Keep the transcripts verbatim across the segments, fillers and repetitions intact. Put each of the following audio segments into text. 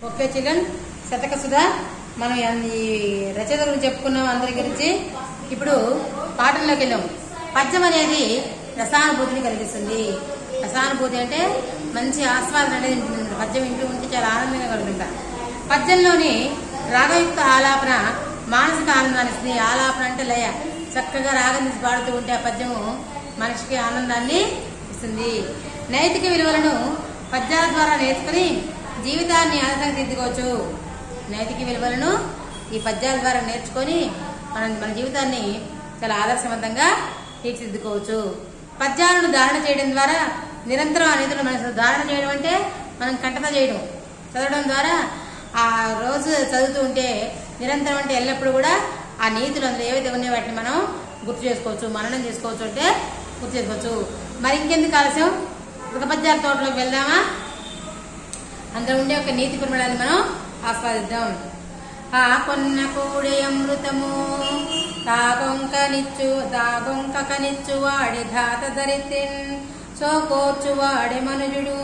Okay children, శతక సుధా మనం ఈ రచయిత గురించి చెప్పుకున్నాం, అందరి గురించి. ఇప్పుడు పాఠంలోకి వెళ్ళాం. పద్యం అనేది రసానుభూతిని కలిగిస్తుంది. రసానుభూతి అంటే మంచి ఆస్వాదన అనేది ఉంటుంది. పద్యం వింటూ ఉంటే చాలా ఆనందంగా కలుగుతుంటా. పద్యంలోని రాగయుక్త ఆలాపన మానసిక ఆనందాన్ని ఇస్తుంది. ఆలాపన అంటే లయ, చక్కగా రాగం తీసి పాడుతూ ఉంటే ఆ పద్యము మనిషికి ఆనందాన్ని ఇస్తుంది. నైతిక విలువలను పద్యాల ద్వారా నేర్చుకుని జీవితాన్ని ఆనందంగా దిద్దుకోవచ్చు. నైతిక విలువలను ఈ పద్యాల ద్వారా నేర్చుకొని మనం మన జీవితాన్ని చాలా ఆదర్శవంతంగా తీర్చిదిద్దుకోవచ్చు. పద్యాలను ధారణ చేయడం ద్వారా నిరంతరం ఆ నీతులు మనసు ధారణ చేయడం అంటే మనం కంటత చేయడం, చదవడం ద్వారా ఆ రోజు చదువుతూ ఉంటే నిరంతరం అంటే ఎల్లప్పుడూ కూడా ఆ నీతులు అందులో ఏవైతే ఉన్నాయో వాటిని మనం గుర్తు చేసుకోవచ్చు, మననం చేసుకోవచ్చు, అంటే గుర్తు చేసుకోవచ్చు. మరి ఇంకెందుకు ఆలస్యం, ఒక పద్యాల తోటలోకి వెళ్దామా? అందులో ఉండే ఒక నీతి పరిమళాన్ని మనం ఆస్వాదిద్దాం. ఆ కొన్న కూడే అమృతము తాగొంక నిచ్చు తాగొంక కనిచ్చు వాడి ధాత దరిద్రిన్ సోకోర్చు వాడే మనుజుడు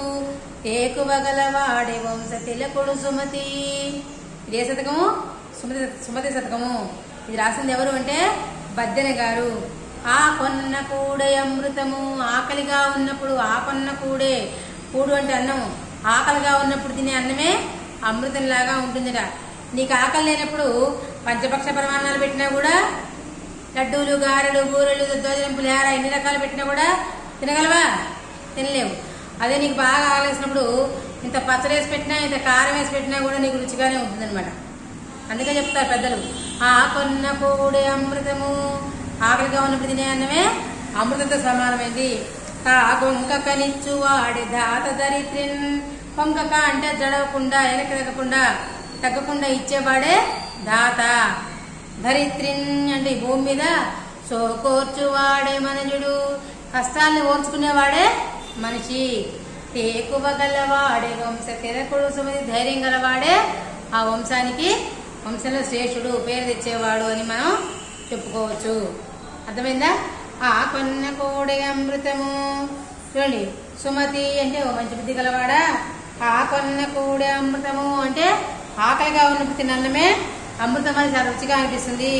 ఏకువగల వాడే వంశ తిలకుడు సుమతి. ఇదే శతకము సుమతి సుమతి శతకము. ఇది రాసింది ఎవరు అంటే బద్దెన గారు. ఆ కొన్న కూడే అమృతము, ఆకలిగా ఉన్నప్పుడు ఆ కొన్న కూడే, కూడు అంటే అన్నం, ఆకలిగా ఉన్నప్పుడు తినే అన్నమే అమృతంలాగా ఉంటుందిట. నీకు ఆకలి లేనప్పుడు పంచపక్ష పరమాన్నాలు పెట్టినా కూడా, లడ్డూలు గారెలు బూరెలు దోజనం పులిహార ఎన్ని రకాలు పెట్టినా కూడా తినగలవా? తినలేవు. అదే నీకు బాగా ఆకలేసినప్పుడు ఇంత పచ్చడి వేసి పెట్టినా ఇంత కారం వేసి పెట్టినా కూడా నీకు రుచిగానే ఉంటుంది అనమాట. అందుకే చెప్తారు పెద్దలు, ఆ కొన్న కూడే అమృతము, ఆకలిగా ఉన్నప్పుడు తినే అన్నమే అమృతంతో సమానమైంది. తాగొంక కనిచ్చు వాడి ధాత దరిద్రిన్, కొంకక అంటే జడవకుండా వెనక్కి తగ్గకుండా తగ్గకుండా ఇచ్చేవాడే దాత. ధరిత్రిన్ అంటే భూమి మీద సోకోర్చు వాడే మనుజుడు, కష్టాన్ని ఓర్చుకునేవాడే మనిషి. తేకువ గలవాడే వంశ తిరకుడు సుమతి, ధైర్యం గలవాడే ఆ వంశానికి వంశంలో శ్రేష్ఠుడు, పేరు తెచ్చేవాడు అని మనం చెప్పుకోవచ్చు. అర్థమైందా? ఆ కొన్న కోడే అమృతము. చూడండి, సుమతి అంటే ఓ మంచి బుద్ధి గలవాడా. ఆ కొన్న కోడే అమృతము అంటే ఆకలిగా ఉన్నప్పుడు తిన్నమే అమృతం అని చాలా రుచిగా అనిపిస్తుంది.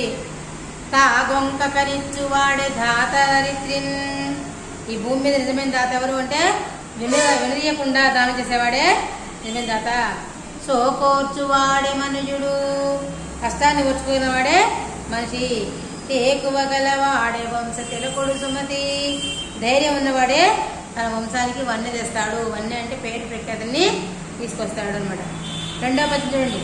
తాగొంక కనిచ్చు వాడే ధాత దరిద్రిన్, ఈ భూమి మీద నిజమైన దాత ఎవరు అంటే వినరియకుండా దానం చేసేవాడే నిజమైన దాత. సోకోర్చు వాడే మనుజుడు, కష్టాన్ని ఓర్చుకునేవాడే మనిషి. ఏకువ గలవాడే వంశ తిలకుడు సుమతి, ధైర్యం ఉన్నవాడే తన వంశానికి వన్నె తెస్తాడు. వన్నె అంటే పేరు పెట్టేదని తీసుకొస్తాడు అనమాట. రెండో పద్యం చూడండి.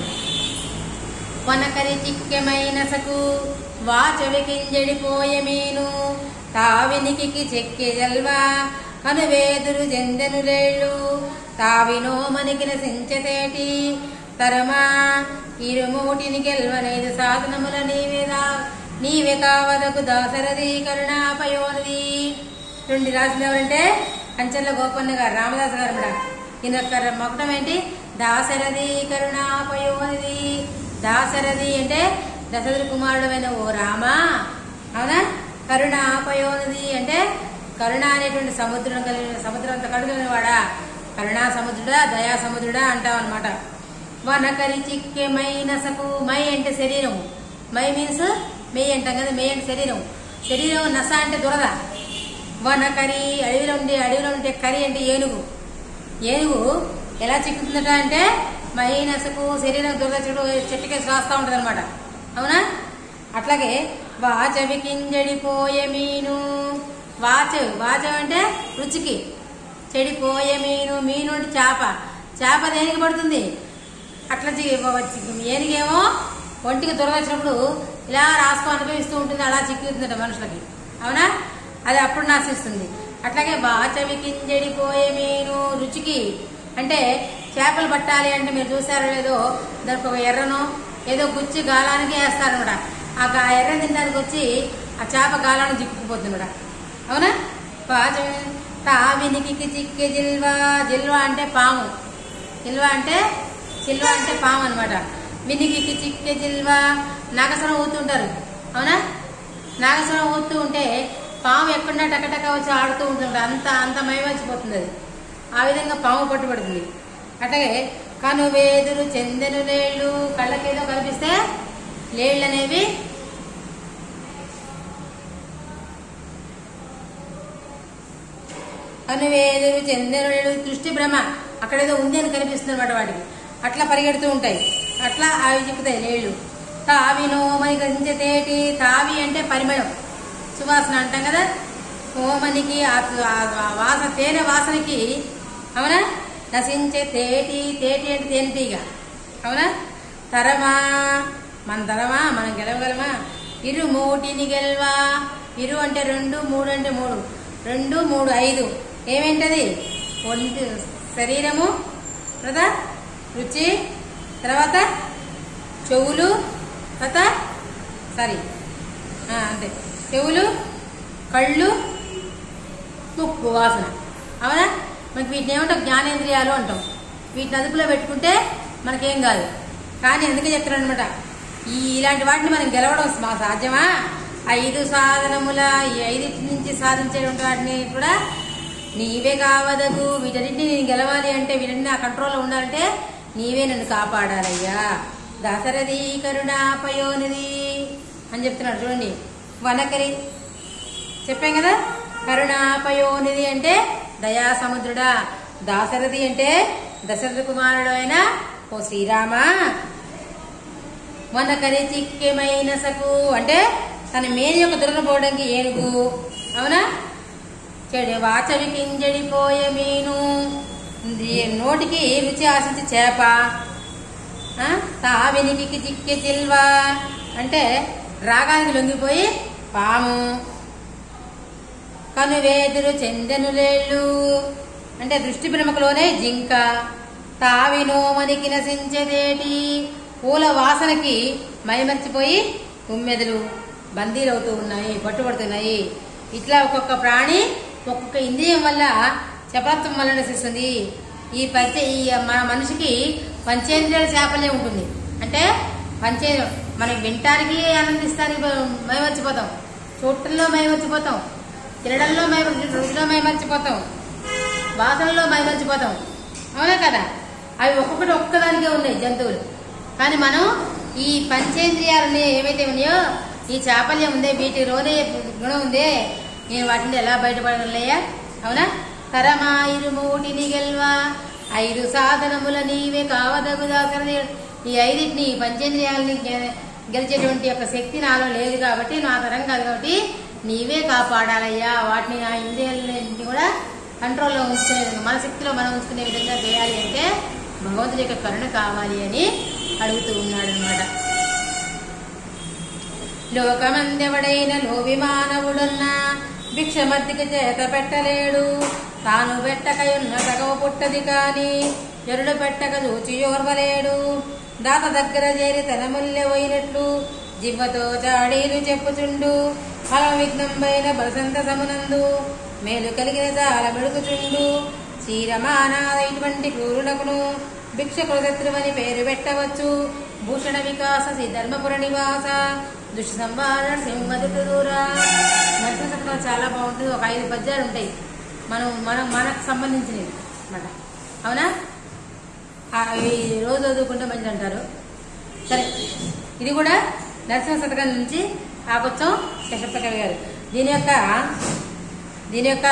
వనకరి చిక్కెమైనసకు వాచవి కింజడిపోయే మీను, తావినికి చెక్కె జల్వా కనువేదురు జందెనులేళ్ళు, తావినో మనికిన సించతేటి తరమా ఇరుమూటిని గెల్వనేది సాధనముల నీవేదా నీవే కావదకు దాసరథి కరుణాపయోనిది. రెండు రాసింది ఎవరంటే కంచెల్ల గోపన్న గారు, రామదాస్ గారు కూడా. ఈయన మొక్కటం ఏంటి? దాసరథి కరుణాపయోనిది. దాసరథి అంటే దశరథ కుమారుడమైన ఓ రామా, అవునా? కరుణాపయోనిది అంటే కరుణ అనేటువంటి సముద్రం కలిగిన సముద్రం అంత కడుగులిన వాడా, కరుణా సముద్రుడా దయా సముద్రుడా అంటాం అనమాట. వనకరి చిక్కెమైనసకు, మై అంటే శరీరం, మై మీన్స్ మెయ్యి అంటాం కదా, మెయ్యి అంటే శరీరం. శరీరం నస అంటే దురద. వనకరి అడవిలో ఉండే అడవిలో ఉండే కరి అంటే ఏనుగు. ఏనుగు ఎలా చిక్కుతుందట అంటే మైనసకు శరీరం దురద చెడు చెట్టుకేసి రాస్తా ఉంటుంది అనమాట, అవునా? అట్లాగే వాచవి కింజడిపోయే మీను, వాచ వాచ అంటే రుచికి, చెడిపోయే మీను, మీను అంటే చేప. చేప దేనికి పడుతుంది? అట్లా ఏనుగేమో ఒంటికి దురద వచ్చినప్పుడు ఇలా రాసుకో అనుభవిస్తూ ఉంటుంది, అలా చిక్కుతుందట మనుషులకి, అవునా? అది అప్పుడు నాశిస్తుంది. అట్లాగే వాచవి కింజడిపోయే మీను, రుచికి అంటే చేపలు పట్టాలి అంటే మీరు చూసారో లేదో, దానికి ఒక ఎర్రనో ఏదో గుచ్చి గాలానికి వేస్తారనమాట. ఆ ఎర్ర తినడానికి వచ్చి ఆ చేప గాలానికి చిక్కుకుపోతుంది, అవునా? తావినికి చిక్కే జిల్వా, జిల్వా అంటే పాము, జిల్వా అంటే చిల్వ అంటే పాము అనమాట. వినికి చిక్కే జిల్వా, నాగస్వరం ఊతుంటారు, అవునా? నాగస్వరం ఊతూ ఉంటే పాము ఎక్కడున్నా టకటక వచ్చి ఆడుతూ ఉంటుంది, అంత అంత మయమర్చిపోతుంది అది. ఆ విధంగా పాము పట్టుబడుతుంది. అట్లాగే కనువేదురు చెందెను లేళ్ళు, కళ్ళకేదో కనిపిస్తే లేళ్ళు అనేవి కనువేదురు చెందెను లేళ్ళు, దృష్టి భ్రమ, అక్కడేదో ఉంది అని కనిపిస్తుంది అనమాట వాటికి, అట్లా పరిగెడుతూ ఉంటాయి, అట్లా అవి చిక్కుతాయి లేళ్ళు. తావి నోమని గ్రహించేటి, తావి అంటే పరిమళం, సువాసన అంటాం కదా, నోమనికి ఆ వాసన, తేనె వాసనకి, అవునా, నశించే తేటి, తేటి అంటే తేనెటీగ, అవునా. తరమా, మన తరమా, మనం గెలవగలమా. ఇరు మూటిని గెలవా, ఇరు అంటే రెండు, మూడు అంటే మూడు, రెండు మూడు ఐదు, ఏమేంటది, ఒంటి శరీరము తర్వాత రుచి, తర్వాత చెవులు, తర్వాత సారీ అంతే, చెవులు, కళ్ళు, ముక్కు, వాసన, అవునా. మనకి వీటిని ఏమంటాం, జ్ఞానేంద్రియాలు అంటాం. వీటిని అదుపులో పెట్టుకుంటే మనకేం కాదు. కానీ ఎందుకు చెప్తారు అనమాట, ఈ ఇలాంటి వాటిని మనం గెలవడం మా సాధ్యమా. ఐదు సాధనముల ఈ ఐదింటి నుంచి సాధించేటువంటి వాటిని కూడా నీవే కావదగు. వీటన్నింటినీ నేను గెలవాలి అంటే, వీటన్ని నా కంట్రోల్లో ఉండాలంటే నీవే నన్ను కాపాడాలయ్యా. దశరథి కరుణాపయోనిధి అని చెప్తున్నాడు చూడండి. వనకరి చెప్పాం కదా, కరుణాపయోనిధి అంటే దయా సముద్రుడా. దాశరథి అంటే దశరథ కుమారుడు అయిన ఓ శ్రీరామ. వనకరి చిక్కెమైన సకు అంటే తన మేలు యొక్క దురదపోవడానికి ఏనుగు, అవునా. చెడు వాచవి కింజడిపోయే మీను, నోటికి రుచి ఆశించి చేప. తావినికి చిక్కె చిల్వా అంటే రాగానికి లొంగిపోయి పాము. కనువేదురు చెందెను లేళ్ళు అంటే దృష్టి భ్రమకులోనే జింక. తావి నోమనికి నశించేదేటి పూల వాసనకి మైమర్చిపోయి తుమ్మెదలు బందీలవుతూ ఉన్నాయి, పట్టుబడుతున్నాయి. ఇట్లా ఒక్కొక్క ప్రాణి ఒక్కొక్క ఇంద్రియం వల్ల చపలత్వం వల్ల నశిస్తుంది. ఈ పంచ ఈ మన మనిషికి పంచేంద్రియాల చాపలే ఉంటుంది. అంటే పంచేంద్రియం మనకి వినటానికి ఆనందిస్తానికి మైమర్చిపోతాం, చూడటంలో మైమర్చిపోతాం, తినడంలో మై రుచిలో మైమర్చిపోతాం, వాసనలో మైమర్చిపోతాం, అవునా కదా. అవి ఒక్కొక్కటి ఒక్కదానికే ఉన్నాయి జంతువులు. కానీ మనం ఈ పంచేంద్రియాలు ఏవైతే ఉన్నాయో, ఈ చాపల్యం ఉందే, వీటిలోనే గుణం ఉందే, నేను వాటిని ఎలా బయటపడలేయా, అవునా. తరమా ఇరు మూటిని గెల్వా, ఐదు సాధనముల నీవే కావదగు దాసరథి. ఈ ఐదింటిని పంచేంద్రియాలని గెలిచేటువంటి యొక్క శక్తి నాలో లేదు కాబట్టి, నా తరం కాదు కాబట్టి నీవే కాపాడాలయ్యా. వాటిని నా ఇంద్రియాలని కూడా కంట్రోల్లో ఉంచుకునే విధంగా, మన శక్తిలో మనం ఉంచుకునే విధంగా చేయాలి అంటే భగవంతుడి యొక్క కరుణ కావాలి అని అడుగుతూ ఉన్నాడు అనమాట. లోకమందెవడైన లోభిమానవుడున్నా భిక్షమద్దికి చేత పెట్టలేడు, తాను పెట్టకయున్న తగవ పుట్టది కాని ఎరుడు పెట్టక చూచి ఓర్వలేడు. దాత దగ్గర చేరి తన ముల్లె పోయినట్లు జివ్వతో చాడీలు చెప్పుచుండు, ఫల విఘ్నంబైన బలసంత సమునందు మేలు కలిగిన చాలా మెడుకుచుండు. క్షీరమానాద ఇటువంటి క్రూరునకును భిక్షకుల శత్రువని పేరు పెట్టవచ్చు. భూషణ వికాస శ్రీ ధర్మపుర నివాస దుష్ట సంవారణ సింహదురా. నరసింహ చాలా బాగుంటుంది. ఒక ఐదు పద్యాలు ఉంటాయి మనం మనం మనకు సంబంధించినవి అన్నమాట, అవునా. అవి రోజు చదువుకుంటే మంచిది అంటారు. సరే, ఇది కూడా నరసింహ శతకం నుంచి ఆకొచ్చం కవి గారు. దీని యొక్క దీని యొక్క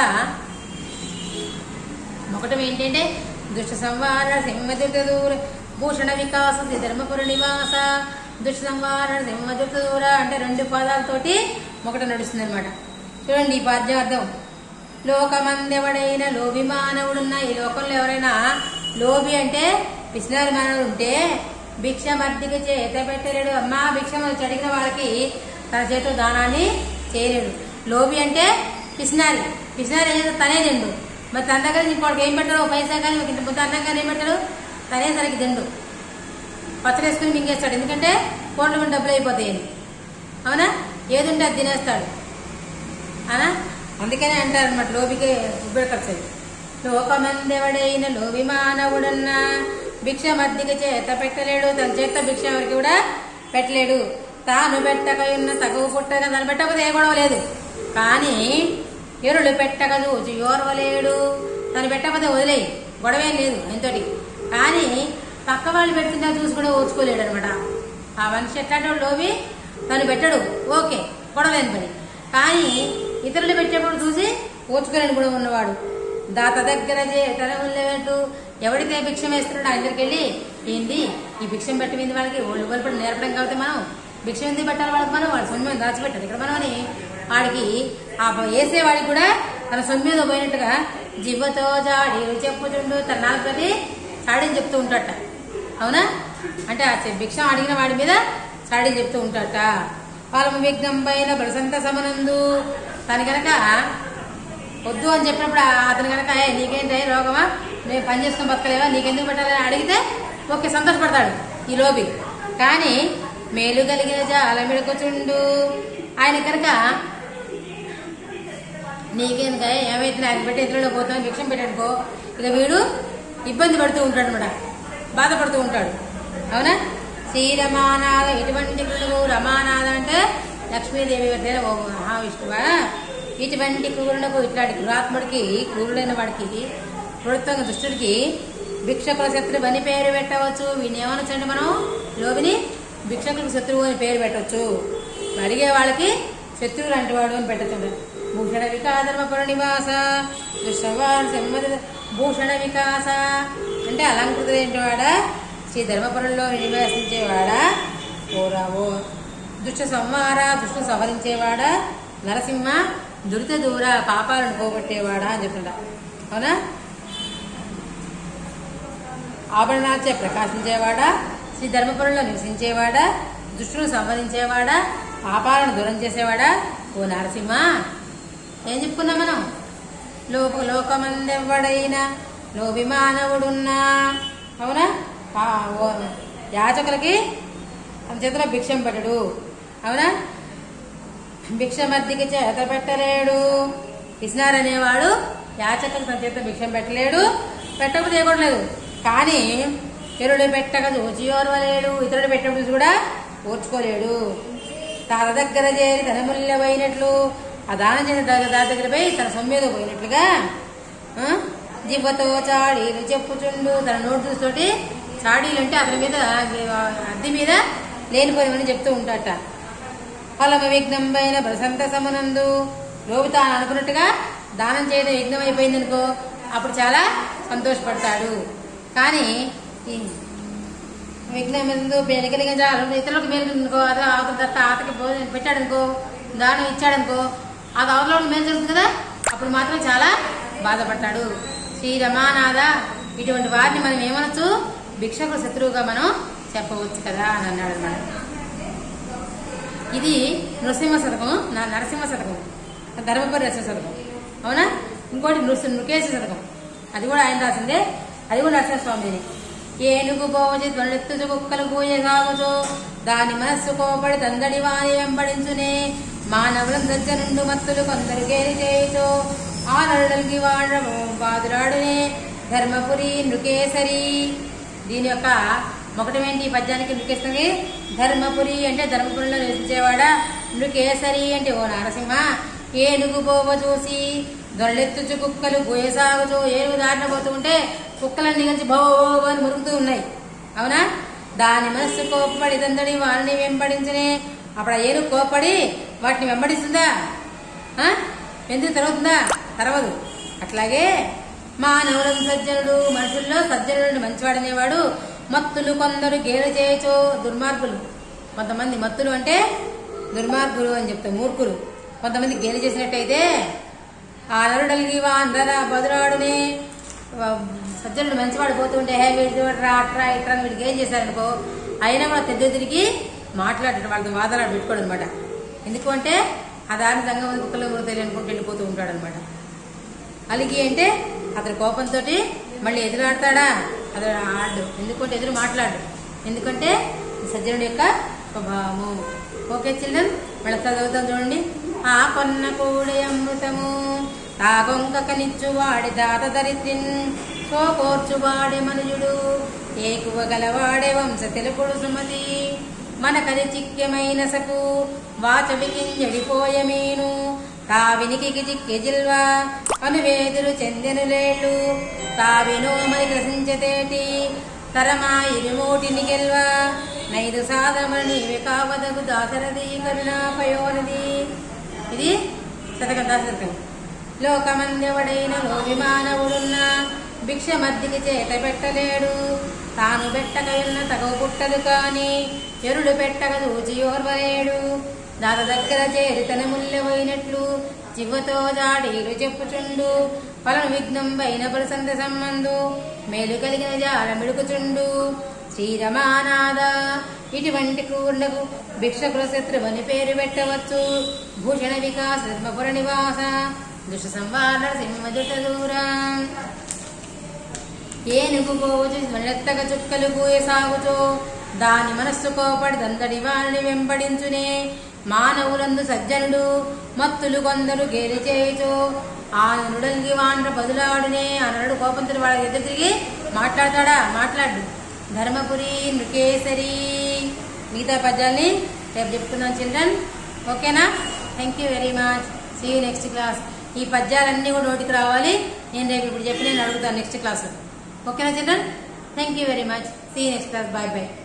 ఒకటం ఏంటంటే దుష్ట సంవారణ సింహదుర్త దూర భూషణ వికాస శ్రీ ధర్మపుర నివాస దుష్ట సంవారణ సింహదుర్త దూర అంటే రెండు పాదాలతోటి ఒకటి నడుస్తుంది అనమాట. చూడండి ఈ పద్యం అర్థం. లోకమందెవడైన లోభి మానవుడున్న, ఈ లోకంలో ఎవరైనా లోభి అంటే పిసినారి మానవుడు ఉంటే భిక్షమర్దికి చేత పెట్టలేడు. అమ్మా భిక్షం వచ్చి అడిగిన వాళ్ళకి తన చేతితో దానాన్ని చేయలేడు. లోభి అంటే పిసినారి. పిసినారి ఏం చేస్తే తనే తిండు. మరి తన దగ్గర ఇంకోటికి ఏం పెట్టాడు, పైసా కానీ ఇంత ముద్ద అన్నం కానీ ఏం పెట్టాడు, తనే తనకి తిండు. పచ్చడి వేసుకుని మింగేస్తాడు, ఎందుకంటే కోట్ల మీద డబ్బులు అయిపోతాయని, అవునా. ఏది ఉంటే అది తినేస్తాడు, అవునా. అందుకనే అంటారు అనమాట లోబికి ఉబ్బడి ఖర్చు. లోకమందెవడైన లోబి మానవుడన్నా భిక్షమర్దికి చేత పెట్టలేడు, తన చేత భిక్ష ఎవరికి కూడా పెట్టలేడు. తాను పెట్టకయున్న తగువ పుట్టగా తను పెట్టకపోతే ఏ గొడవ లేదు, కానీ ఎరుడు పెట్టక చూచి ఓర్వలేడు. తను పెట్టకపోతే వదిలేయి, గొడవేం లేదు ఆయనతోటి. కానీ పక్క వాళ్ళు పెడుతుంటే చూసి కూడా ఓర్చుకోలేడు అనమాట. ఆ మనిషి ఎట్లాంటి వాడు లోబి తను పెట్టడు, ఓకే కొడలేని పని. కానీ ఇతరులు పెట్టేప్పుడు చూసి ఓర్చుకోలేని కూడా ఉన్నవాడు. దాత దగ్గర తన ఉండేటట్టు ఎవడితే భిక్షం వేస్తున్నాడో ఆయన దగ్గరికి వెళ్ళి ఏంటి ఈ భిక్షం పెట్టింది వాళ్ళకి ఒళ్ళు పడి నేర్పడం కాబట్టి మనం భిక్షం ఎందుకు పెట్టాలి వాళ్ళకి, మనం వాళ్ళ సొమ్ము మీద దాచిపెట్టాలి ఇక్కడ మనం అని వాడికి ఆ వేసేవాడికి కూడా తన సొమ్ము మీద పోయినట్టుగా జివ్వతో జాడి చెప్పుచుండు తన నాలుగు చాడీని చెప్తూ ఉంటాడట. అవునా? అంటే ఆ భిక్షం అడిగిన వాడి మీద చాడీని చెప్తూ ఉంటాడట. వాళ్ళ విఘ్నం పైన బలసంత సమనందు తను కనుక వద్దు అని చెప్పినప్పుడు అతను కనుక నీకేంటి రోగమా, నేను పని చేసుకుని బతకలేవా, నీకెందుకు పెట్టాలని అడిగితే ఓకే సంతోషపడతాడు ఈ లోబి. కానీ మేలు కలిగిన జాల మిడకొచుండు ఆయన కనుక నీకేందుక ఏమైతే నాకు పెట్టి ఇతరులో పోతాను భిక్షం పెట్టాడుకో ఇక వీడు ఇబ్బంది పడుతూ ఉంటాడు అనమాట, బాధపడుతూ ఉంటాడు. అవునా? శ్రీ రమానాథ ఇటువంటి క్రూరుడు, రమానాథ అంటే లక్ష్మీదేవి వర్తైన ఓ మహావిష్ణువా, ఇటువంటి క్రూరునకు ఇట్లాంటి క్రూరాత్ముడికి క్రూరుడైన వాడికి క్రూరత్వంగా దుష్టుడికి భిక్షకుల శత్రువు అని పేరు పెట్టవచ్చు. వీడిని ఏమనొచ్చండి మనం లోబిని భిక్షకులకు శత్రువు అని పేరు పెట్టవచ్చు. అడిగే వాళ్ళకి శత్రువు లాంటి వాడు అని పెట్టచ్చు. భూషణ వికాధర్మపుర నివాస దుష్టవాన్ సమ్మతి భూషణ వికాస అంటే అలంకృతుడైన వాడా, శ్రీ ధర్మపురంలో నివాసించేవాడా, ఓరావో దుష్ట సంహార దుష్టు సంహరించేవాడా, నరసింహ దురిత దూర పాపాలను పోగొట్టేవాడా అని చెప్తుంటా. అవునా? ఆభరణాచే ప్రకాశించేవాడా, శ్రీ ధర్మపురంలో నివసించేవాడా, దుష్టులను సంహరించేవాడా, పాపాలను దూరం చేసేవాడా, ఓ నరసింహ ఏం చెప్పుకున్నాం మనం? లోక లోకమందెవ్వడైనా లోబి మానవుడున్నా. అవునా? యాచకులకి తన చేతిలో భిక్షం పెట్టడు. అవునా? భిక్షమద్దికి చేత పెట్టలేడు. పిసినారనేవాడు యాచకులు తన చేతిలో భిక్షం పెట్టలేడు, పెట్టకపోతే చేయకూడలేదు. కానీ ఇతరుడు పెట్టక చూచి ఓర్వలేడు, ఇతరుడు పెట్టినప్పుడు కూడా ఓర్చుకోలేడు. తన దగ్గర చేరి తన మూల్యమైనట్లు ఆ దానం చేసిన దాని దగ్గర పోయి తన సొమ్మేదో పోయినట్లుగా జివ్వతో చాడీలు చెప్పుచుండు తన నోటు తోటి చాడీలు అంటే అతని మీద అద్దె మీద లేనిపోయినవని చెప్తూ ఉంటాడట. ఫలమ విఘ్నం పైన ప్రసంత సమనందు లోబి తాను అనుకున్నట్టుగా దానం చేయడం యజ్ఞం అయిపోయింది అనుకో అప్పుడు చాలా సంతోషపడతాడు. కానీ ఈ విఘ్నం ఎందు మేలుకలిగిన చాలు ఇతరులకు మేలు అనుకో, అదే అవతల తప్ప ఆతకి భోజనం పెట్టాడనుకో, దానం ఇచ్చాడనుకో, అది అవతల మేలు జరుగుతుంది కదా, అప్పుడు మాత్రం చాలా బాధపడతాడు. శ్రీ రమానాథ ఇటువంటి వారిని మనం ఏమనొచ్చు? భిక్షకు శత్రువుగా మనం చెప్పవచ్చు కదా అని అన్నాడు అన్నమాట. ఇది నృసింహ శతకం, నరసింహ శతకం, ధర్మపురి నరసింహ శతకం. అవునా? ఇంకోటి నృ నృకేశ శతకం, అది కూడా ఆయన రాసిందే, అది కూడా నరసింహస్వామిని. ఏనుగు పోవచి ధ్వనెత్తు కుక్కలు పూయగాగుచో దాని మనస్సు కోపడి తందడి వాణి వెంబడించునే మానవుల దజ్జ నుండు మత్తులు కొందరు గేలి చేయుచో ఆ నరుడలికి వాడ బాదురాడునే ధర్మపురి నృకేసరి. దీని యొక్క మొకటమేంటి పద్యానికి నృకేసరి? ధర్మపురి అంటే ధర్మపురిలో నివసించేవాడా, నృకేసరి అంటే ఓ నరసింహ ఏనుగు పోవ చూసి దొరలెత్తుచు కుక్కలు గోయసాగుచు ఏనుగు దాటిన పోతూ ఉంటే కుక్కలన్నీ కలిసి భో అని మురుగుతూ ఉన్నాయి. అవునా? దాని మనస్సు కోప్పడి దందడి వారిని వెంబడించనే అప్పుడు ఆ ఏనుగు కోప్పడి వాటిని వెంబడిస్తుందా? ఎందుకు తరుగుతుందా? తరవదు. అట్లాగే మానవుడు సజ్జనుడు మనుషుల్లో సజ్జనుడు మంచివాడనేవాడు మత్తులు కొందరు గేలు చేయచో దుర్మార్గులు. కొంతమంది మత్తులు అంటే దుర్మార్గులు అని చెప్తారు, మూర్ఖులు. కొంతమంది గేలు చేసినట్టయితే ఆ నరుడలిగి వాంధ్ర బదురాడుని సజ్జనుడు మంచివాడు పోతుంటే హే వీడి రా అట్రా ఇట్రా వీడికి ఏం చేశారనుకో అయినా కూడా తెద్దు తిరిగి మాట్లాడటం వాళ్ళతో వాదనాలు పెట్టుకోడు అనమాట. ఎందుకు అంటే ఆ దాని సంఘం కుక్కలు మురుగుతాయి అనుకుంటూ వెళ్ళిపోతూ ఉంటాడు అనమాట. అలిగి అంటే అతని కోపంతో మళ్ళీ ఎదురాడతాడా? అతను ఆడు. ఎందుకంటే ఎదురు మాట్లాడు, ఎందుకంటే సజ్జనుడి యొక్క స్వభావము. ఓకే చిల్డ్రన్, మళ్ళీ చదువుతాం చూడండి. ఆ కొన్న కూడే అమృతము తాగొంకనిచ్చు వాడి దాత దరిద్రిన్ సోకోర్చు వాడే మనుజుడు ఏకువ గలవాడే వంశ తెలుపుడు సుమతి మనకది చిక్యమైన సకు వాచవికింజడిపోయ మీను తావినికి చిక్కె జిల్వా అనువేదురు చెందెను లేళ్ళు తావినో మరి గ్రసించతేటి తరమా ఇరుమూటిని గెల్వ నైదు సాధమని కావదగు దాసరది కరుణాపయోనది. ఇది శతకం దాశరథం. లోకమందెవడైన లోని మానవుడున్న భిక్ష మద్దికి చేత పెట్టలేడు. తాను పెట్టగయున్న తగవు పుట్టదు కాని ఎరుడు పెట్టగ దూచి ఓర్వలేడు. దాత దగ్గర చేరి తన ముల్లెపోయినట్లు చివ్వతో జాడీలు చెప్పుచుండు. పలను విఘ్నం పైన పరసంత సంబంధు మేలు కలిగిన జాడ మిడుకుచుండు. శ్రీరమానాథ ఇటువంటి క్రూరులకు భిక్షకుల శత్రువని పేరు పెట్టవచ్చు. భూషణ వికాస ధర్మపుర నివాస దుష్ట సంవార సింహ జట దూరం. ఏనుగు పోవచ్చు మళ్ళెత్తగ చుక్కలు పోయే సాగుచో దాని మనస్సు కోపడి దంతడి వారిని వెంబడించునే. మానవులందు సజ్జనుడు మత్తులు కొందరు గేలి చేయుచో ఆనుడల్గి వాండ్ర బదులాడునే. అనడు కోపంతులు వాళ్ళ ఎదురు తిరిగి మాట్లాడతాడా? మాట్లాడు. ధర్మపురి నృకేసరి. మిగతా పద్యాల్ని రేపు చెప్పుకుందాం చిల్డ్రన్. ఓకేనా? Thank you very much. See you next class. ఈ పద్యాలన్నీ కూడా నోటికి రావాలి. నేను రేపు ఇప్పుడు చెప్పి నేను అడుగుతాను నెక్స్ట్ క్లాస్. ఓకేనా children? Thank you very much. See you next class. Bye bye.